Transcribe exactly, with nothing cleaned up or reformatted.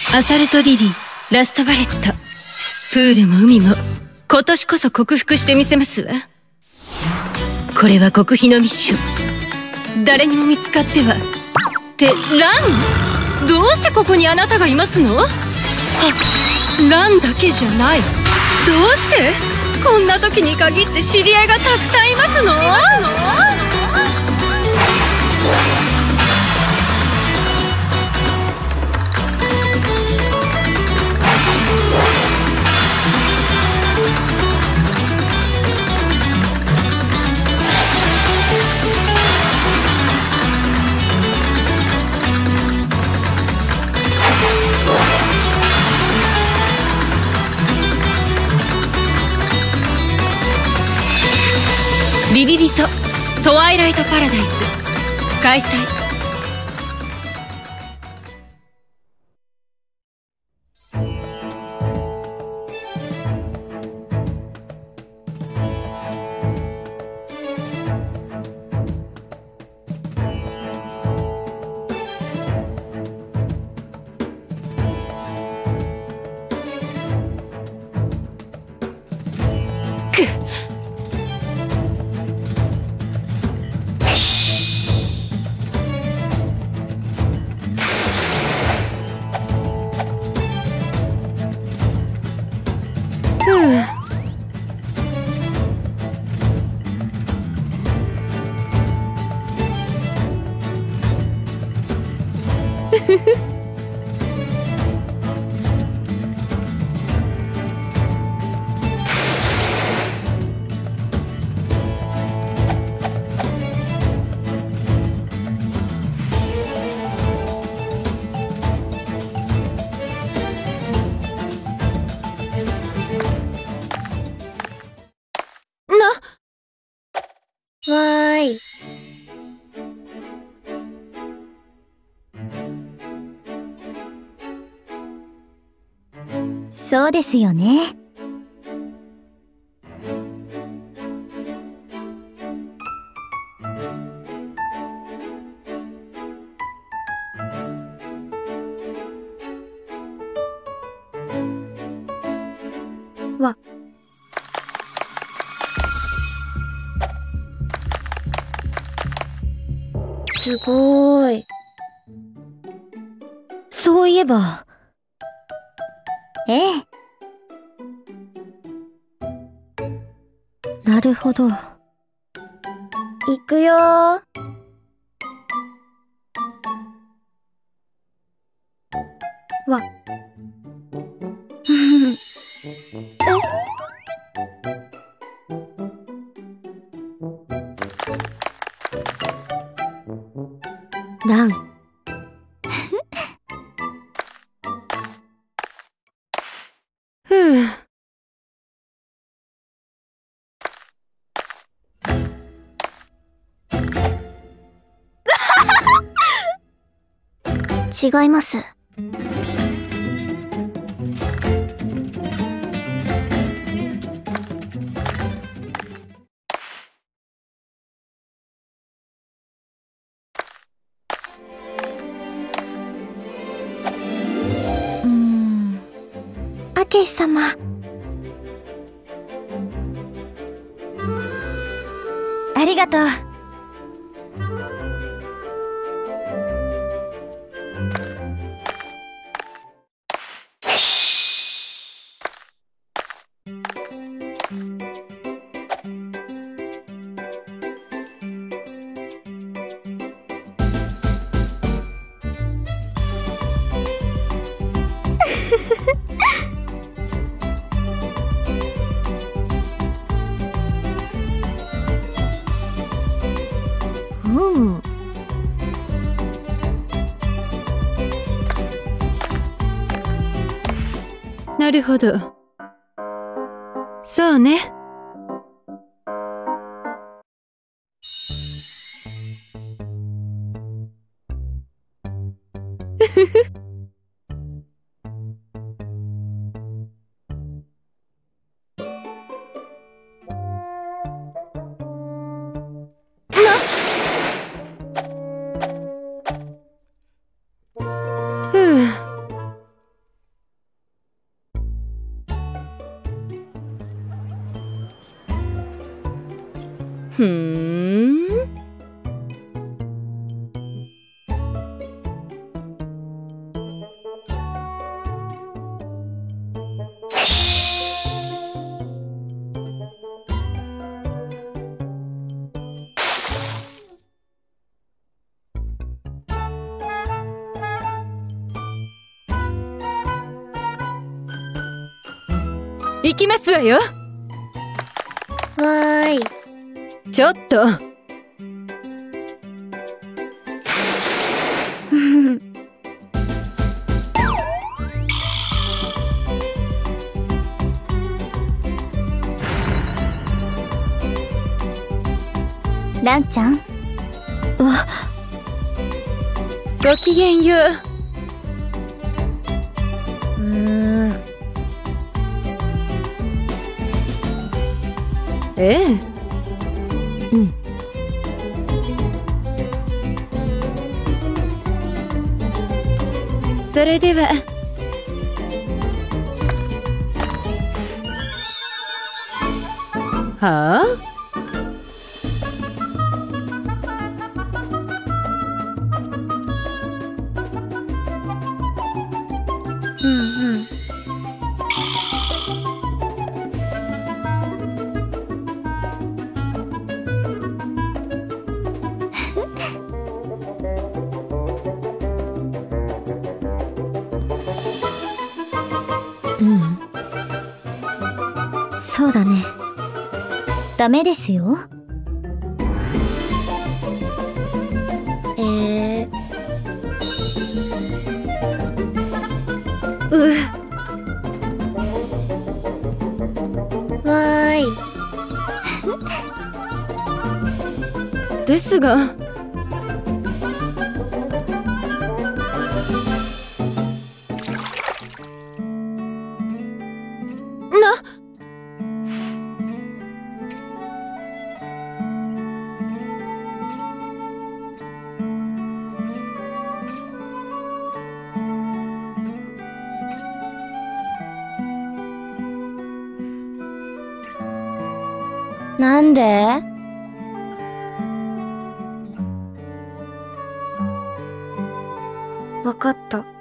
アサルトリリー、ラストバレット。プールも海も今年こそ克服してみせますわ。これは極秘のミッション。誰にも見つかっては。ってラン？どうしてここにあなたがいますの？あ、ランだけじゃない。どうしてこんな時に限って知り合いがたくさんいますの？リリリゾトワイライトパラダイス開催。 わーい。そうですよね。わ。すごーい。そういえば。ええ。なるほど。行くよー。わ。ラン。 ふう。 違います。うーん。アケシ様。ありがとう。うん。 なるほど。そうね。ふふ。ふう。 ふーん。行きますわよ。 わーい。 ちょっと。 ランちゃん。 あ、ごきげんよう。うーん。ええ。うん。それでは。はあ？ うんうん。 うん。そうだね。ダメですよ。 えー。 うわーい。 ですが。な。 なんで？わかった。